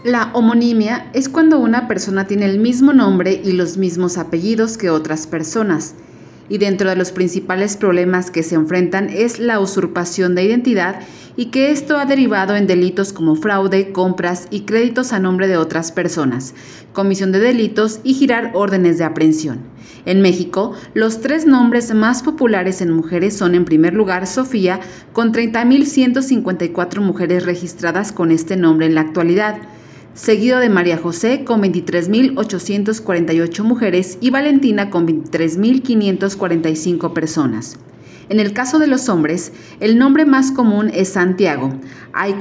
La homonimia es cuando una persona tiene el mismo nombre y los mismos apellidos que otras personas. Y dentro de los principales problemas que se enfrentan es la usurpación de identidad y que esto ha derivado en delitos como fraude, compras y créditos a nombre de otras personas, comisión de delitos y girar órdenes de aprehensión. En México, los 3 nombres más populares en mujeres son, en primer lugar, Sofía, con 30.154 mujeres registradas con este nombre en la actualidad, seguido de María José con 23.848 mujeres y Valentina con 23.545 personas. En el caso de los hombres, el nombre más común es Santiago. Hay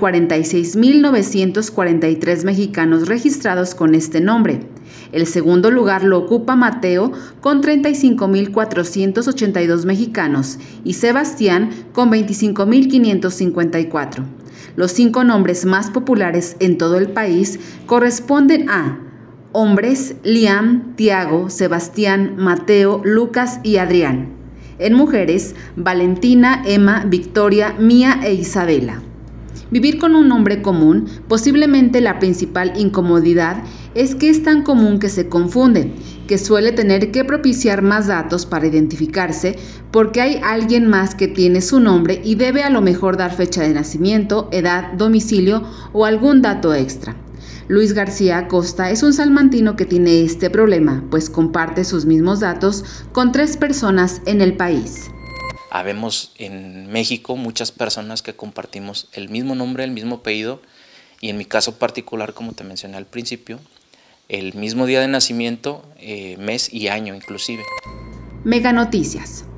46.943 mexicanos registrados con este nombre. El segundo lugar lo ocupa Mateo con 35.482 mexicanos y Sebastián con 25.554. Los 5 nombres más populares en todo el país corresponden a hombres: Liam, Tiago, Sebastián, Mateo, Lucas y Adrián. En mujeres: Valentina, Emma, Victoria, Mía e Isabela. Vivir con un nombre común, posiblemente la principal incomodidad es que es tan común que se confunde, que suele tener que propiciar más datos para identificarse porque hay alguien más que tiene su nombre y debe a lo mejor dar fecha de nacimiento, edad, domicilio o algún dato extra. Luis García Acosta es un salmantino que tiene este problema, pues comparte sus mismos datos con 3 personas en el país. Habemos en México muchas personas que compartimos el mismo nombre, el mismo apellido y en mi caso particular, como te mencioné al principio, el mismo día de nacimiento, mes y año inclusive. Mega Noticias.